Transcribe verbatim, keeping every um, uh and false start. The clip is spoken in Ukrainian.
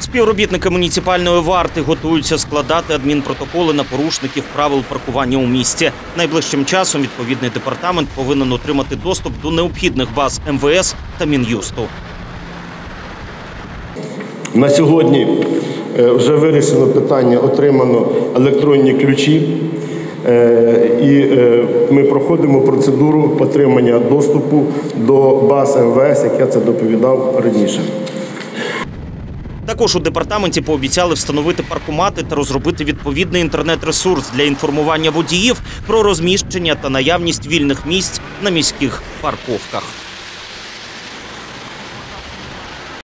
Співробітники муніципальної варти готуються складати адмінпротоколи на порушників правил паркування у місті. Найближчим часом відповідний департамент повинен отримати доступ до необхідних баз ем ве ес та Мін'юсту. На сьогодні вже вирішено питання, отримано електронні ключі. І ми проходимо процедуру отримання доступу до баз ем ве ес, як я це доповідав раніше. Також у департаменті пообіцяли встановити паркомати та розробити відповідний інтернет-ресурс для інформування водіїв про розміщення та наявність вільних місць на міських парковках.